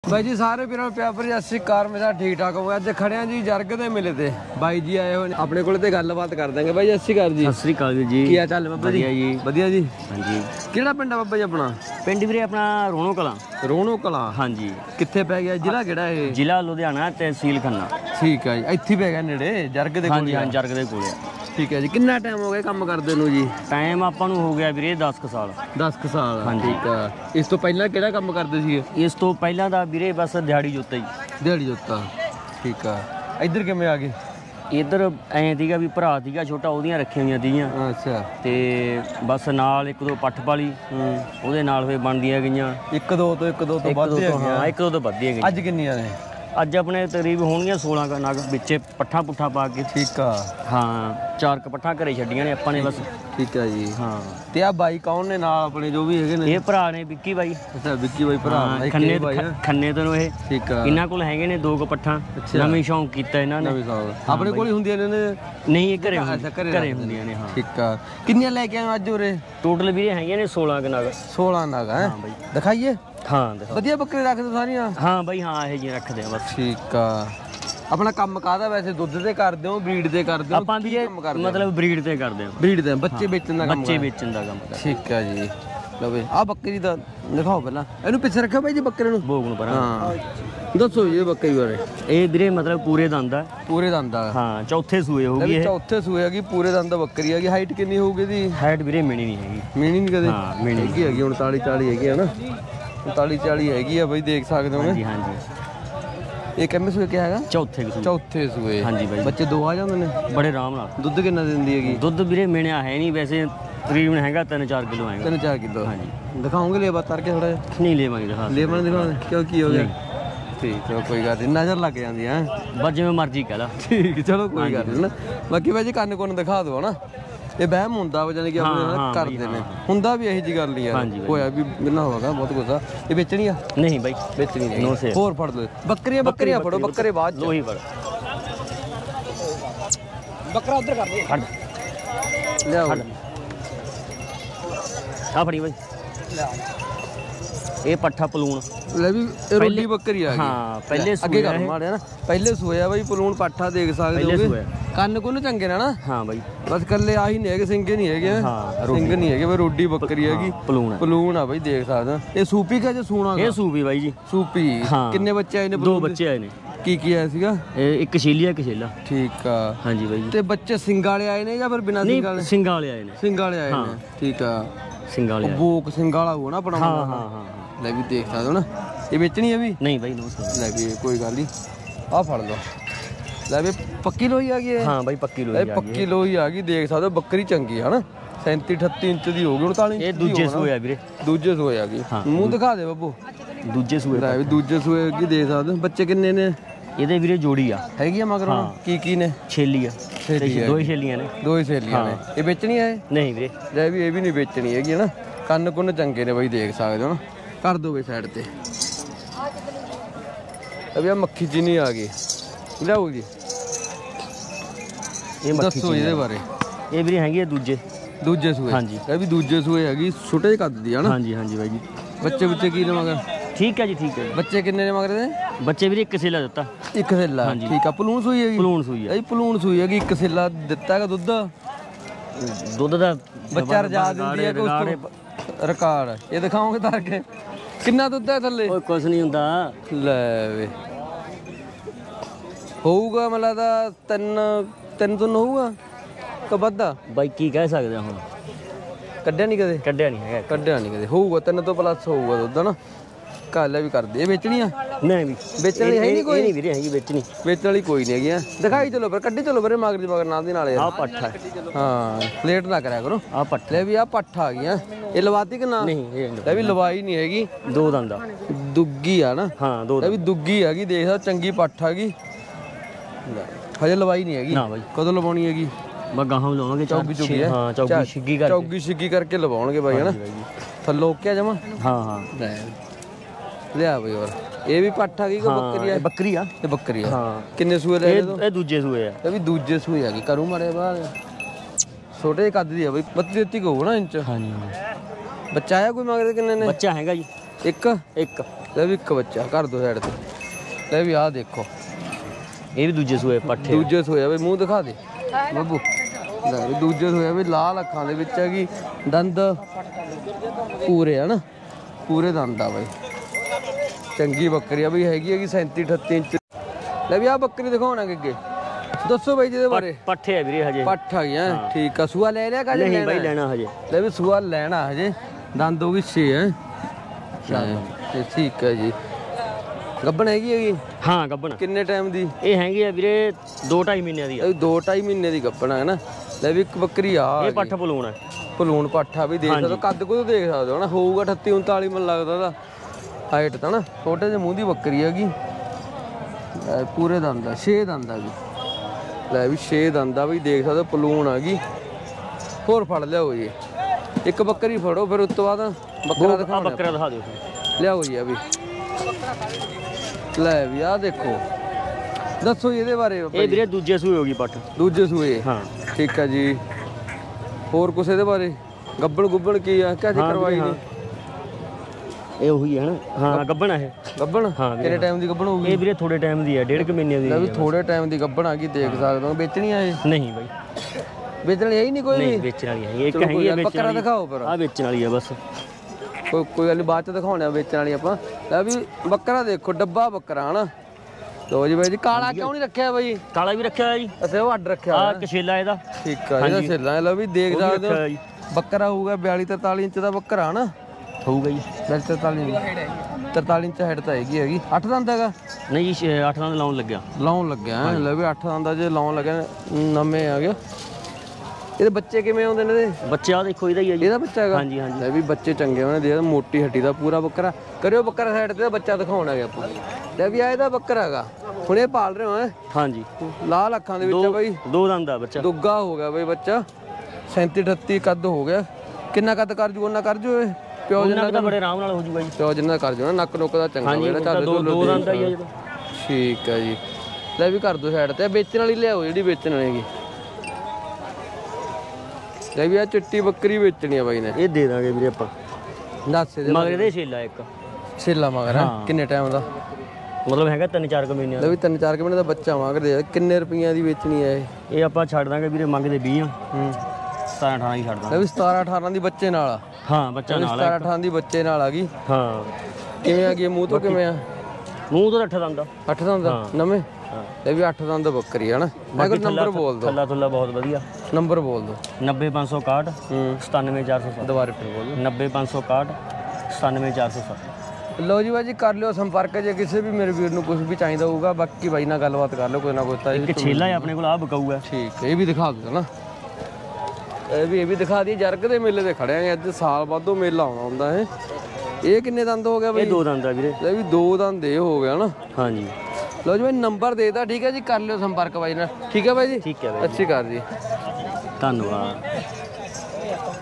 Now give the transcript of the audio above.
ਬਾਈ ਜੀ ਸਾਰੇ ਵੀਰਾਂ ਨੂੰ ਪਿਆਰ ਭਰੀ ਸਤਿ ਸ਼੍ਰੀ ਅਕਾਲ। ਮੇਰਾ ਠੀਕ ਠਾਕ ਹੋ ਗਿਆ। ਅੱਜ ਖੜਿਆ ਜੀ ਜਰਗ ਦੇ ਮੇਲੇ ਤੇ ਬਾਈ ਜੀ ਆਏ ਹੋਏ ਨੇ ਆਪਣੇ ਕੋਲ ਤੇ ਗੱਲਬਾਤ ਕਰ ਦਾਂਗੇ। ਬਾਈ ਸਤਿ ਸ਼੍ਰੀ ਅਕਾਲ ਜੀ। ਸਤਿ ਸ਼੍ਰੀ ਅਕਾਲ ਜੀ। ਕੀ ਹਾਲ ਚਾਲ ਬਾਬਾ ਜੀ? ਜੀ ਵਧੀਆ ਜੀ। ਹਾਂਜੀ ਕਿਹੜਾ ਪਿੰਡ ਆ ਬਾਬਾ ਜੀ ਆਪਣਾ? ਪਿੰਡ ਵੀਰੇ ਆਪਣਾ ਰੋਣੋ ਕਲਾਂ। ਰੋਣੋ ਕਲਾਂ ਹਾਂਜੀ। ਕਿੱਥੇ ਪੈ ਗਿਆ? ਜ਼ਿਲ੍ਹਾ ਕਿਹੜਾ ਇਹ? ਜ਼ਿਲ੍ਹਾ ਲੁਧਿਆਣਾ ਤਹਿਸੀਲ ਖੰਨਾ। ਠੀਕ ਹੈ ਜੀ। ਇੱਥੇ ਪੈ ਗਿਆ ਨੇੜੇ ਜਰਗ ਦੇ ਕੋਲ? ਹਾਂਜੀ ਹਾਂ ਜਰਗ ਦੇ ਕੋਲ ਆ। ਠੀਕ ਹੈ ਜੀ। ਕਿੰਨਾ ਟਾਈਮ ਹੋ ਗਿਆ ਕੰਮ ਕਰਦੇ ਨੂੰ ਜੀ? ਟਾਈਮ ਆਪਾਂ ਨੂੰ ਹੋ ਗਿਆ ਵੀਰੇ 10 ਕੁ ਸਾਲ। 10 ਕੁ ਸਾਲ। ਹਾਂਜੀ। ਠੀਕ ਆ। ਇਸ ਤੋਂ ਪਹਿਲਾਂ ਕਿਹੜਾ ਕੰਮ ਕਰਦੇ ਸੀਗੇ? ਇਸ ਤੋਂ ਪਹਿਲਾਂ ਦਾ ਵੀਰੇ ਬਸ ਦਿਹਾੜੀ ਜੋਤਾ ਹੀ। ਦਿਹਾੜੀ ਜੋਤਾ। ਠੀਕ ਆ। ਇੱਧਰ ਕਿਵੇਂ ਆ ਗਏ? ਇੱਧਰ ਐਂ ਸੀਗਾ ਵੀ ਭਰਾ ਸੀਗਾ ਛੋਟਾ, ਉਹਦੀਆਂ ਰੱਖੀਆਂ ਹੋਈਆਂ ਸੀਗੀਆਂ ਅੱਛਾ। ਤੇ ਬਸ ਨਾਲ ਇੱਕ ਦੋ ਪੱਠ ਪਾਲੀ ਉਹਦੇ ਨਾਲ ਫੇਰ ਬਣਦੀਆਂ ਗਈਆਂ। ਇੱਕ ਦੋ ਤੋਂ ਵੱਧ ਹਾਂ ਇੱਕ ਦੋ ਤੋਂ ਵੱਧਦੀਆਂ ਗਈਆਂ। ਅੱਜ ਕਿੰਨੀਆਂ ਨੇ? ਅੱਜ ਆਪਣੇ ਤਕਰੀਬ ਹੋਣਗੀਆਂ 16 ਨਗ ਵਿੱਚੇ ਪੱਠਾ ਪੁੱਠਾ ਪਾ ਕੇ। ਠੀਕ ਆ। ਹਾਂ 4 ਕ ਪੱਠਾ ਘਰੇ ਛੱਡੀਆਂ ਨੇ ਆਪਾਂ ਨੇ ਬਸ। ਠੀਕ ਆ ਜੀ। ਹਾਂ ਤੇ ਆ ਬਾਈ ਕੌਣ ਨੇ ਨਾਲ ਆਪਣੇ ਜੋ ਵੀ ਹੈਗੇ ਨੇ? ਇਹ ਭਰਾ ਨੇ ਵਿੱਕੀ ਬਾਈ। ਅੱਛਾ ਵਿੱਕੀ ਬਾਈ ਭਰਾ। ਖੰਨੇ ਤੋਂ ਇਹ। ਠੀਕ ਆ। ਇਹਨਾਂ ਕੋਲ ਹੈਗੇ ਨੇ 2 ਕ ਪੱਠਾ। ਨਵੀਂ ਸ਼ੌਂਕ ਕੀਤਾ ਇਹਨਾਂ ਨੇ। ਆਪਣੇ ਕੋਲ ਹੀ ਹੁੰਦੀਆਂ ਨੇ? ਨਹੀਂ ਇਹ ਘਰੇ ਹੁੰਦੀਆਂ ਨੇ। ਹਾਂ ਠੀਕ ਆ। ਕਿੰਨੀਆਂ ਲੈ ਕੇ ਆਏ ਅੱਜ ਉਰੇ? ਟੋਟਲ ਵੀਰੇ ਹੈਗੀਆਂ ਨੇ 16 ਕ ਨਗ। 16 ਨਗ ਹੈ? ਬਾਈ ਦਿਖਾਈਏ। ਹਾਂ ਵਧੀਆ ਬੱਕਰੇ ਰੱਖਦੇ ਸਾਰੀਆਂ? ਹਾਂ ਬਾਈ ਹਾਂ ਇਹ ਜਿਹੀਆਂ ਰੱਖਦੇ ਆ ਬਸ। ਠੀਕ ਆ। ਆਪਣਾ ਕੰਮ ਕਾਹਦਾ ਵੈਸੇ? ਦੁੱਧ ਤੇ ਕਰਦੇ ਹੋ, ਬਰੀਡ ਤੇ ਕਰਦੇ ਹੋ? ਆਪਾਂ ਵੀਰੇ ਮਤਲਬ ਬਰੀਡ ਤੇ ਕਰਦੇ ਆ। ਬਰੀਡ ਤੇ ਬੱਚੇ ਵੇਚਣ ਦਾ ਕੰਮ? ਬੱਚੇ ਵੇਚਣ ਦਾ ਕੰਮ ਕਰਦੇ। ਠੀਕ ਆ ਜੀ। ਲਓ ਬਈ ਆ ਬੱਕਰੀ ਦਾ ਦਿਖਾਓ ਪਹਿਲਾਂ। ਇਹਨੂੰ ਪਿੱਛੇ ਰੱਖਿਓ ਬਾਈ ਜੀ ਬੱਕਰੇ ਨੂੰ। ਭੋਗ ਨੂੰ ਪਰਾਂ। ਹਾਂ ਦੱਸੋ ਜੀ ਬੱਕਰੀ ਬਾਰੇ। ਇਹ ਵੀਰੇ ਮਤਲਬ ਪੂਰੇ ਦੰਦ ਆ। ਪੂਰੇ ਦੰਦ ਆ? ਹਾਂ ਚੌਥੇ ਸੂਏ ਹੋਊਗੀ ਇਹ। ਚੌਥੇ ਸੂਏ ਹੈਗੀ, ਪੂਰੇ ਦੰਦ ਬੱਕਰੀ ਹੈਗੀ। ਹਾਈਟ ਕਿੰਨੀ ਹੋਊਗੀ ਇਹਦੀ? ਹਾਈਟ ਵੀਰੇ ਮਿਣੀ ਨਹੀਂ ਹੈਗੀ। ਮਿਣੀ ਨਹੀਂ ਕਦੇ? ਹਾਂ ਮਿਣੀ ਹੈਗੀ 39 40 ਹੈਗੀ ਹੈ ਨਾ? 39 40 ਹੈਗੀ ਆ ਬਾਈ, ਦੇਖ ਸਕਦੇ ਹੋ। ਹਾਂਜੀ ਹਾਂਜੀ। ਇਹ ਕਿੰਨੇ ਸੂਏ ਕਿਹਾ ਹੈਗਾ? ਚੌਥੇ ਸੂਏ। ਚੌਥੇ ਸੂਏ। ਹਾਂਜੀ ਬਾਈ। ਬੱਚੇ ਦੋ ਆ ਜਾਂਦੇ ਨੇ ਬੜੇ ਆਰਾਮ ਨਾਲ। ਦੁੱਧ ਕਿੰਨਾ ਦਿੰਦੀ ਹੈਗੀ? ਦੁੱਧ ਵੀਰੇ ਮਿਣਿਆ ਹੈ ਨਹੀਂ ਵੈਸੇ, ਤਕਰੀਬਨ ਹੈਗਾ 3-4 ਕਿਲੋ ਆਏਗਾ। 3-4 ਕਿਲੋ। ਹਾਂਜੀ। ਦਿਖਾਓਗੇ ਲੇਵਾ ਤਰ ਕੇ ਥੋੜਾ ਜਿਹਾ? ਨਹੀਂ ਲੈਵਾਂਗੇ ਦਿਖਾ। ਲੇਵਾ ਦਿਖਾਉਣਾ ਕਿਉਂ? ਕੀ ਹੋ ਗਿਆ? ਠੀਕ ਹੈ ਕੋਈ ਗੱਲ ਨਹੀਂ, ਨਜ਼ਰ ਲੱਗ ਜਾਂਦੀ ਹੈ। ਬਸ ਜਿਵੇਂ ਮਰਜ਼ੀ ਕਹਿ ਲਾ। ਠੀਕ ਚਲੋ ਕੋਈ ਗੱਲ ਨਹੀਂ ਨਾ। ਬਾਕੀ ਬਾਈ ਜੀ ਕੰਨ ਕੁੰਨ ਦਿਖਾ ਦਿਓ ਨਾ। ਇਹ ਵਹਿਮ ਹੁੰਦਾ ਵਾ ਜਾਨੀ ਕਿ ਆਪਣੇ ਕਰਦੇ ਨੇ, ਹੁੰਦਾ ਵੀ ਇਹੋ ਜਿਹੀ ਗੱਲ ਨਹੀਂ ਯਾਰ। ਹੋਇਆ ਵੀ ਬਿਨਾ ਹੋਗਾ ਬਹੁਤ ਕੁਛ ਆ। ਇਹ ਵੇਚਣੀ ਆ? ਨਹੀਂ ਬਾਈ ਵੇਚਣੀ ਨਹੀਂ। ਹੋਰ ਫੜ ਲਓ ਬੱਕਰੀਆਂ ਫੜੋ। ਬੱਕਰੇ ਬਾਅਦ ਚ। ਲੋਹੀ ਫੜ। ਬੱਕਰਾ ਉਧਰ ਕਰ ਦੇ। ਫੜ ਲਿਆਓ ਆ ਫੜੀ ਬਾਈ। ਇਹ ਪੱਠਾ ਪਲੂਣ। ਲੈ ਵੀ ਇਹ ਰੋਡੀ ਬੱਕਰੀ ਆ ਗਈ। ਹਾਂ ਪਹਿਲੇ ਅੱਗੇ ਕਰ ਮਾੜਿਆ ਨਾ। ਪਹਿਲੇ ਸੋਇਆ ਬਾਈ ਪਲੂਣ ਪੱਠਾ ਦੇਖ ਸਕਦੇ ਹੋਗੇ। ਕੰਨ ਕੁੰਨ ਚੰਗੇ ਨੇ ਨਾ? ਹਾਂ ਬਾਈ ਬਸ ਕੱਲੇ ਆਹੀ ਨਹੀਂ ਹੈਗੇ, ਸਿੰਗੇ ਨਹੀਂ ਹੈਗੇ। ਸਿੰਗ ਨਹੀਂ ਹੈਗੇ ਬਈ, ਰੋਡੀ ਬੱਕਰੀ ਹੈਗੀ। ਪਲੂਣ ਆ ਬਾਈ ਦੇਖ ਸਕਦੇ। ਇਹ ਸੂਪੀ ਕਾ ਜੇ ਸੂਣਾ? ਇਹ ਸੂਪੀ ਬਾਈ ਜੀ। ਸੂਪੀ। ਕਿੰਨੇ ਬੱਚੇ ਆਏ ਨੇ? 2 ਬੱਚੇ ਆਏ ਨੇ। ਕੀ ਆਇਆ ਸੀਗਾ? ਇਹ ਇੱਕ ਛੇਲੀਆ ਇੱਕ ਛੇਲਾ। ਠੀਕ ਆ। ਹਾਂਜੀ ਬਾਈ। ਤੇ ਬੱਚੇ ਸਿੰਘ ਵਾਲੇ ਆਏ ਨੇ ਜਾਂ ਫਿਰ ਬਿਨਾਂ ਸਿੰਘ ਵਾਲੇ? ਸਿੰਘ ਵਾਲੇ ਆਏ ਨੇ। ਸਿੰਘ ਵਾਲੇ ਆਏ ਨੇ। ਠੀਕ ਆ। ਸਿੰਘ ਵਾਲੇ ਬੋਕ ਸਿੰਘ ਵਾਲਾ ਹੋਣਾ ਆਪਣਾ? ਹਾਂ ਹਾਂ। ਲੈ ਵੀ ਦੇਖ ਸਕਦੇ ਹੋ ਨਾ। ਇਹ ਵੇਚਣੀ ਹੈ ਵੀ? ਨਹੀਂ ਬਾਈ ਲੈ ਵੀ ਕੋਈ ਗੱਲ ਨਹੀਂ। ਆਹ ਫੜ ਲਓ। ਲੈ ਵੀ ਪੱਕੀ ਲੋਈ ਆ ਗਈ? ਹਾਂ ਬਾਈ ਪੱਕੀ ਲੋਈ ਆ ਗਈ। ਪੱਕੀ ਲੋਈ ਆ ਗਈ। ਦੇਖ ਸਕਦੇ ਹੋ ਬੱਕਰੀ ਚੰਗੀ ਆ ਨਾ। 37-38 ਇੰਚ ਦੀ ਹੋ ਗਈ। 39 ਇੰਚ। ਇਹ ਦੂਜੇ ਸੂਏ ਆ ਵੀਰੇ। ਦੂਜੇ ਸੂਏ ਆ ਗਈ। ਮੂੰਹ ਦਿਖਾ ਦੇ ਬੱਬੂ। ਦੂਜੇ ਸੂਏ। ਲੈ ਵੀ ਦੂਜੇ ਸੂਏ ਕੀ ਦੇਖ ਸਕਦੇ ਹੋ। ਬੱਚੇ ਕਿੰਨੇ ਨੇ ਇਹਦੇ ਵੀਰੇ? ਜੋੜੀ ਆ ਹੈਗੀ ਆ ਮਗਰੋਂ? ਕੀ ਨੇ? ਛੇਲੀ ਆ। 2 ਹੀ ਛੇਲੀਆਂ ਨੇ। 2 ਹੀ ਛੇਲੀਆਂ ਨੇ। ਇਹ ਵੇਚਣੀ ਆ? ਨਹੀਂ ਵੀਰੇ। ਲੈ ਵੀ ਇਹ ਵੀ ਨਹੀਂ ਵੇਚਣੀ ਹੈਗੀ ਨਾ। ਕੰਨ ਕੁੰਨ ਚੰਗੇ ਨੇ ਬਾਈ ਦੇਖ ਸਕਦੇ ਹੋ ਨਾ। ਕਰ ਦੋ ਬਈ ਸਾਈਡ ਤੇ। ਅਬੇ ਆ ਮੱਖੀ ਚੀਨੀ ਆ ਗਈ। ਲਿਆਓ ਜੀ। ਇਹ ਮੱਖੀ ਦੱਸੋ ਇਹਦੇ ਬਾਰੇ। ਇਹ ਵੀਰੇ ਹੈਗੀ ਆ ਦੂਜੇ ਸੂਏ। ਹਾਂਜੀ ਇਹ ਵੀ ਦੂਜੇ ਸੂਏ ਹੈਗੀ। ਛੋਟੇ ਜਿਹੇ ਕੱਦ ਦੀ ਹੈ ਨਾ? ਹਾਂਜੀ ਹਾਂਜੀ ਬਾਈ ਜੀ। ਬੱਚੇ ਕੀ ਨੇ ਮਗਰ? ਠੀਕ ਹੈ ਜੀ ਠੀਕ ਹੈ। ਬੱਚੇ ਕਿੰਨੇ ਨੇ ਮਗਰ ਦੇ? ਬੱਚੇ ਵੀਰੇ ਇੱਕ ਸੇਲਾ ਦਿੱਤਾ। ਇੱਕ ਸੇਲਾ? ਠੀਕ ਆ। ਪਲੂਣ ਸੂਈ ਹੈਗੀ? ਪਲੂਣ ਸੂਈ ਆ। ਇਹ ਪਲੂਣ ਸੂਈ ਹੈਗੀ। ਇੱਕ ਸੇਲਾ ਦਿੱਤਾ ਹੈਗਾ ਦੁੱਧ ਦਾ। ਬੱਚਾ ਰਜਾ ਦਿੰਦੀ ਹੈ ਕਿ ਉਸ ਤੋਂ ਰਿਕਾਰਡ? ਇਹ ਦਿਖਾਓਗੇ ਧਰ ਕੇ? ਕਿੰਨਾ ਦੁੱਧ ਹੈ ਥੱਲੇ? ਓਏ ਕੁਛ ਨਹੀਂ ਹੁੰਦਾ। ਲੈ ਵੇ ਹੋਊਗਾ ਮਤਲਬ ਤਾਂ 3 ਤੋਂ ਹੋਊਗਾ ਕਿ ਵੱਧਾ? ਬਾਈ ਕੀ ਕਹਿ ਸਕਦੇ ਹੁਣ। ਕੱਢਿਆ ਨਹੀਂ ਕਦੇ? ਕੱਢਿਆ ਨਹੀਂ ਹੈਗਾ। ਕੱਢਿਆ ਨਹੀਂ ਕਦੇ। ਹੋਊਗਾ 3 ਤੋਂ ਪਲੱਸ ਹੋਊਗਾ ਦੁੱਧ ਨਾ। ਕਾਲਾ ਵੀ ਕਰਦੇ। ਇਹ ਵੇਚਣੀ ਆ? ਨਹੀਂ ਵੀ ਵੇਚਣ ਵਾਲੀ ਹੈ ਨਹੀਂ ਕੋਈ? ਨਹੀਂ ਵੀਰੇ ਹੈਗੀ ਵੇਚਣੀ। ਵੇਚਣ ਵਾਲੀ ਕੋਈ ਨਹੀਂ ਹੈਗੀ। ਦਿਖਾਈ ਚਲੋ ਫਿਰ, ਕੱਢੀ ਚਲੋ ਫਿਰ ਮਗਰ ਦੀ ਮਗਰ ਨਾਲ ਦੀ ਨਾਲ ਯਾਰ। ਆ ਪੱਠਾ। ਹਾਂ ਲੇਟ ਨਾ ਕਰਿਆ ਕਰੋ। ਆ ਪੱਠਾ। ਲੈ ਵੀ ਆ ਪੱਠਾ ਆ ਗਈਆਂ। ਇਹ ਲਵਾਤੀ ਕਿ ਨਾ? ਨਹੀਂ ਲੈ ਵੀ ਲਵਾਈ ਨਹੀਂ ਹੈਗੀ। 2 ਦੰਦ ਆ। ਦੁੱਗੀ ਆ ਨਾ? ਹਾਂ 2 ਲੈ ਵੀ ਦੁੱਗੀ ਹੈਗੀ। ਦੇਖ ਸਕਦੇ ਚੰਗੀ ਪੱਠ ਹੈਗੀ। ਹਜੇ ਲਵਾਈ ਨਹੀਂ ਹੈਗੀ। ਨਾ ਬਾਈ। ਕਦੋਂ ਲਵਾਉਣੀ ਹੈਗੀ? ਮੈਂ ਗਾਹਾਂ ਲਵਾਵਾਂਗੇ। ਚੌਗੀ ਹਾਂ ਚੌਗੀ ਛਿੱਗੀ ਕਰਕੇ ਲਵਾਉਣਗੇ ਬਾਈ ਹਨਾ। ਥੱਲੋਂ ਕਿਆ ਜਮਾ? ਹਾਂ ਲੈ ਲਿਆ ਬਈ। ਹੋਰ ਇਹ ਵੀ ਪੱਠ ਆ ਗਈ ਕਿ ਬੱਕਰੀ ਆ? ਬੱਕਰੀ ਆ। ਇਹ ਬੱਕਰੀ ਆ। ਹਾਂ ਕਿੰਨੇ ਸੂਏ ਲੈ ਲਏ? ਇਹ ਦੂਜੇ ਸੂਏ ਆ। ਇਹ ਵੀ ਦੂਜੇ ਸੂਏ ਆ ਗਈ। ਕਰੂ ਮਾਰੇ ਬਾਹਰ। ਛੋਟੇ ਜਿਹੇ ਕੱਦ ਦੀ ਆ ਬਈ। 32 ਕਹੂ ਨਾ ਇੰਚ। ਹਾਂਜੀ। ਬੱਚਾ ਆਇਆ ਕੋਈ ਮਗਰ? ਕਿੰਨੇ ਨੇ? ਬੱਚਾ ਹੈਗਾ ਜੀ ਇੱਕ ਲੈ ਵੀ ਇੱਕ ਬੱਚਾ ਕਰ ਦੋ ਸਾਈਡ ਤੇ। ਲੈ ਵੀ ਆਹ ਦੇਖੋ ਇਹ ਵੀ ਦੂਜੇ ਸੂਏ ਪੱਠੇ, ਦੂਜੇ ਸੂਏ ਬਈ ਮੂੰਹ ਦਿਖਾ ਦੇ ਬੱਬੂ। ਲੈ ਵੀ ਦੂਜੇ ਸੂਏ ਬਈ ਲਾਲ ਅੱਖਾਂ ਦੇ ਵਿੱਚ ਹੈਗੀ, ਦੰਦ ਪੂਰੇ ਹਨ, ਪੂਰੇ ਦੰਦ ਆ ਬਈ। ਚੰਗੀ ਬੱਕਰੀ ਆ ਬਈ, ਹੈਗੀ 37-38 ਇੰਚ। ਲੈ ਵੀ ਆਹ ਬੱਕਰੀ ਦਿਖਾਉਣਾ ਅੱਗੇ, ਦੱਸੋ ਬਾਈ ਜਿਹਦੇ ਬਾਰੇ। ਪੱਠੇ ਆ ਵੀਰੇ ਹਜੇ, ਪੱਠ ਆ ਗਿਆ ਠੀਕ ਆ। ਸੂਆ ਲੈ ਲਿਆ ਕਾਜੇ? ਨਹੀਂ ਬਾਈ ਲੈਣਾ ਹਜੇ। ਲੈ ਵੀ ਸੂਆ ਲੈਣਾ ਹਜੇ, ਦੰਦ ਹੋ ਗਈ 6 ਹੈ। ਠੀਕ ਹੈ ਜੀ। ਗੱਬਣ ਹੈਗੀ? ਹਾਂ ਗੱਬਣ। ਕਿੰਨੇ ਟਾਈਮ ਦੀ? ਇਹ ਹੈਗੀ ਆ ਵੀਰੇ 2-2.5 ਮਹੀਨਿਆਂ ਦੀ। 2-2.5 ਮਹੀਨੇ ਦੀ ਗੱਬਣ ਹੈ ਨਾ। ਲੈ ਵੀ ਇੱਕ ਬੱਕਰੀ ਆ, ਇਹ ਪੱਠ ਪਲੂਣ ਹੈ, ਪਲੂਣ ਪੱਠਾ ਵੀ ਦੇਖ ਸਕਦੇ ਹੋ, ਕੱਦ ਕੁੱਦ ਦੇਖ ਸਕਦੇ ਹੋ ਨਾ, ਹੋਊਗਾ 38-39 ਮਨ ਲੱਗਦਾ ਉਹਦਾ ਹਾਈਟ ਤਾਂ ਨਾ। ਛੋਟੇ ਜਿਹੇ ਮੂੰਹ ਦੀ ਬੱਕਰੀ ਹੈਗੀ, ਪੂਰੇ ਦੰਦ ਆ, 6 ਦੰਦ ਆ ਗਈ। ਲੈ ਵੀ 6 ਦੰਦ ਆ ਬਈ, ਦੇਖ ਸਕਦੇ ਹੋ, ਪਲੂਣ ਆ ਗਈ। ਹੋਰ ਫੜ ਲਿਆਓ ਜੀ, ਇੱਕ ਬੱਕਰੀ ਫੜੋ, ਫਿਰ ਉਸ ਤੋਂ ਬਾਅਦ ਬੱਕਰਾ ਦਿਖਾ ਦਿਓ ਲਿਆਓ ਜੀ। ਆ ਵੀ ਲੈ ਵੀ ਆਹ ਦੇਖੋ, ਦੱਸੋ ਜੀ ਇਹਦੇ ਬਾਰੇ। ਇਹ ਵੀਰੇ ਦੂਜੇ ਸੂਏ ਹੋ ਗਈ ਪੱਠ, ਦੂਜੇ ਸੂਏ। ਹਾਂ ਠੀਕ ਆ ਜੀ। ਹੋਰ ਕੁਛ ਇਹਦੇ ਬਾਰੇ? ਗੱਬਣ ਕੀ ਆ ਕਿ ਅਜੇ ਕਰਵਾਈ ਨਹੀਂ? ਇਹ ਉਹੀ ਹੈ ਨਾ। ਹਾਂ ਗੱਬਣ ਆ ਇਹ। ਗੱਬਣ? ਹਾਂ। ਕਿੰਨੇ ਟਾਈਮ ਦੀ ਗੱਬਣ ਹੋਊਗੀ? ਇਹ ਵੀਰੇ ਥੋੜੇ ਟਾਈਮ ਦੀ ਹੈ, 1.5 ਮਹੀਨੇ ਦੀ। ਲੈ ਵੀ ਥੋੜੇ ਟਾਈਮ ਦੀ ਗੱਬਣ ਆ ਗਈ, ਦੇਖ ਸਕਦੇ ਹੋ। ਵੇਚਣੀ ਆ ਇਹ? ਨਹੀਂ ਬਾਈ ਵੇਚਣ ਵਾਲੀ ਹੈ ਹੀ ਨਹੀਂ ਕੋਈ? ਨਹੀਂ ਵੇਚਣ ਵਾਲੀ ਹੈ, ਇੱਕ ਹੈਗੀ ਆ ਬੱਕਰਾ ਦਿਖਾਓ ਫਿਰ। ਆ ਵੇਚਣ ਵਾਲੀ ਆ ਬਸ, ਕੋਈ ਗੱਲ ਨਹੀਂ, ਬਾਅਦ ਚ ਦਿਖਾਉਣੇ ਆ ਵੇਚਣ ਵਾਲੀ ਆਪਾਂ। ਲੈ ਵੀ ਬੱਕਰਾ ਦੇਖੋ, ਡੱਬਾ ਬੱਕਰਾ ਹਨਾ। ਲੋ ਜੀ ਬਾਈ ਜੀ, ਕਾਲਾ ਕਿਉਂ ਨਹੀਂ ਰੱਖਿਆ ਬਾਈ? ਕਾਲਾ ਵੀ ਰੱਖਿਆ ਹੋਇਆ ਜੀ। ਅੱਛਾ ਉਹ ਅੱਡ ਰੱਖਿਆ ਆ ਕਛੇਲਾ ਇਹਦਾ। ਠੀਕ ਆ, ਇਹਦਾ ਛੇਲਾ। ਲਓ ਵੀ ਦੇਖ ਸਕਦੇ ਹੋ, ਬੱਕਰਾ ਹੋਊਗਾ 42-43 ਇੰਚ ਦਾ ਬੱਕਰਾ ਹਨਾ, ਹੋਊਗਾ ਜੀ। 43 ਇੰਚ ਹੈਡ ਤਾਂ ਹੈਗੀ। 8 ਦੰਦ ਹੈਗਾ? ਨਹੀਂ ਜੀ 8 ਦੰਦ ਲਾਉਣ ਲੱਗਿਆ। ਲੈ ਵੀ 8 ਦੰਦਾਂ ਜੇ ਲਾਉਣ ਲੱਗਿਆ, ਨਵੇਂ ਆ ਗਿਆ। ਇਹਦੇ ਬੱਚੇ ਕਿਵੇਂ ਆਉਂਦੇ ਨੇ? ਇਹਦੇ ਬੱਚੇ ਆ ਦੇਖੋ, ਇਹਦਾ ਹੀ ਹੈ ਜੀ। ਇਹਦਾ ਬੱਚਾ ਹੈਗਾ? ਹਾਂਜੀ ਹਾਂਜੀ। ਲੈ ਵੀ ਬੱਚੇ ਚੰਗੇ ਹੋਣੇ ਦੇ, ਮੋਟੀ ਹੱਡੀ ਦਾ ਪੂਰਾ ਬੱਕਰਾ। ਕਰਿਓ ਬੱਕਰਾ ਸਾਈਡ ਤੇ, ਬੱਚਾ ਦਿਖਾਉਣਾ ਹੈਗਾ ਆਪਾਂ। ਲੈ ਵੀ ਆ ਇਹਦਾ ਬੱਕਰਾ ਹੈਗਾ, ਹੁਣ ਇਹ ਪਾਲ ਰਹੇ ਹੋ ਹੈ? ਹਾਂਜੀ। ਲਾਲ ਅੱਖਾਂ ਦੇ ਵਿੱਚ ਬਾਈ, 2 ਦੰਦ ਦਾ ਬੱਚਾ, ਦੁੱਗਾ ਹੋ ਗਿਆ ਬਾਈ ਬੱਚਾ। 37-38 ਕੱਦ ਹੋ ਗਿਆ। ਕਿੰਨਾ ਕੱਦ ਕਰ ਜੂ? ਉਹਨਾਂ ਕਰ ਜੂ ਇਹ ਪਿਓ ਜਿੰਨਾ ਤਾਂ ਬੜੇ ਆਰਾਮ ਨਾਲ ਹੋ ਜੂਗਾ ਜੀ। ਪਿਓ ਜਿੰਨਾ ਕਰ ਜੂ ਨਾ, ਨੱਕ ਨੁੱਕ ਦਾ ਚੰਗਾ ਜਿਹੜਾ ਚੱਲ। 2 ਦੰਦ ਦਾ ਹੀ ਹੈ ਜਦੋਂ। ਠੀਕ ਹੈ ਜੀ। ਲੈ ਵੀ ਕਰ ਦੋ ਸਾਈਡ ਤੇ। ਵੇਚਣ ਵਾਲੀ ਲਿਆਓ, ਜਿਹੜੀ ਵੇਚਣ ਵਾਲੀ ਹੈਗੀ। ਲੈ ਵੀ ਆ ਚਿੱਟੀ ਬੱਕਰੀ ਵੇਚਣੀ ਆ ਬਾਈ ਨੇ। ਇਹ ਦੇ ਦਾਂਗੇ ਵੀਰੇ ਆਪਾਂ। ਦੱਸ ਦੇ ਮਗਰ ਇਹਦੇ ਛੇਲਾ ਇੱਕ। ਛੇਲਾ ਮਗਰ ਹੈ? ਕਿੰਨੇ ਟਾਈਮ ਦਾ? ਮਤਲਬ ਹੈਗਾ 3-4 ਮਹੀਨੇ। ਲੈ ਵੀ 3-4 ਮਹੀਨੇ ਦਾ ਬੱਚਾ ਮੰਗਦੇ। ਕਿੰਨੇ ਰੁਪਈਆਂ ਦੀ ਵੇਚਣੀ ਹੈ ਇਹ? ਇਹ ਆਪਾਂ ਛੱਡ ਦਾਂਗੇ ਵੀਰੇ, ਮੰਗਦੇ 20 ਆ। 17-18 ਹੀ ਛੱਡ ਦਾਂਗੇ। ਲੈ ਵੀ 17-18 ਦੀ ਬੱਚੇ ਨਾਲ? ਹਾਂ ਬੱਚਾ ਨਾਲ। 17-18 ਦੀ ਬੱਚੇ ਨਾਲ ਆ ਗਈ। ਹਾਂ। ਕਿਵੇਂ ਆ ਗਈ ਮੂੰਹ ਤੋਂ? ਕਿਵੇਂ ਆ ਮੂੰਹ ਤੋਂ? 8 ਦੰਦ ਦਾ। 8 ਦੰਦ ਦਾ ਨਵੇਂ? ਲੈ ਵੀ 8 ਦੰਦ ਬੱਕਰੀ ਹੈ ਨਾ। ਨੰਬਰ ਬੋਲ ਦੋ। ਥੱਲਾ ਬਹੁਤ ਵਧੀਆ। ਨੰਬਰ ਬੋਲ ਦੋ। 90-561 97407। ਦੁਬਾਰਾ ਫਿਰ ਬੋਲ। 90-561 97407। ਲਓ ਜੀ ਬਾਈ ਜੀ, ਕਰ ਲਿਓ ਸੰਪਰਕ ਜੇ ਕਿਸੇ ਵੀ ਮੇਰੇ ਵੀਰ ਨੂੰ ਕੁਝ ਵੀ ਚਾਹੀਦਾ ਹੋਊਗਾ। ਬਾਕੀ ਬਾਈ ਨਾਲ ਗੱਲਬਾਤ ਕਰ ਲਿਓ, ਕੋਈ ਨਾ ਕੋਈ ਤਾਂ। ਇੱਕ ਛੇਲਾ ਹੈ ਆਪਣੇ ਕੋਲ, ਆ ਬਕਾਊ ਹੈ। ਠੀਕ, ਇਹ ਵੀ ਦਿਖਾ ਦਿਓ ਨਾ। ਇਹ ਵੀ ਦਿਖਾ ਦੀ। ਜਰਗ ਦੇ ਮੇਲੇ ਤੇ ਖੜਿਆ ਆਂ ਅੱਜ, ਸਾਲ ਬਾਅਦੋਂ ਮੇਲਾ ਆਉਣਾ ਹੁੰਦਾ ਹੈ। ਇਹ ਕਿੰਨੇ ਦੰਦ ਹੋ ਗਿਆ ਬਾਈ? ਇਹ 2 ਦੰਦ ਆ ਵੀਰੇ। ਲੈ ਵੀ 2 ਦੰਦ ਇਹ ਹੋ ਗਿਆ ਨਾ। ਹਾਂਜੀ। ਲਓ ਜੀ ਬਾਈ, ਨੰਬਰ ਦੇਤਾ। ਠੀਕ ਹੈ ਜੀ, ਕਰ ਲਿਓ ਸੰਪਰਕ ਬਾਈ ਨਾਲ। ਠੀਕ ਹੈ ਬਾਈ ਜੀ। ਠੀਕ ਹੈ ਬਾਈ। ਅੱਛੀ ਕਰ ਜੀ। ਧੰਨਵਾਦ।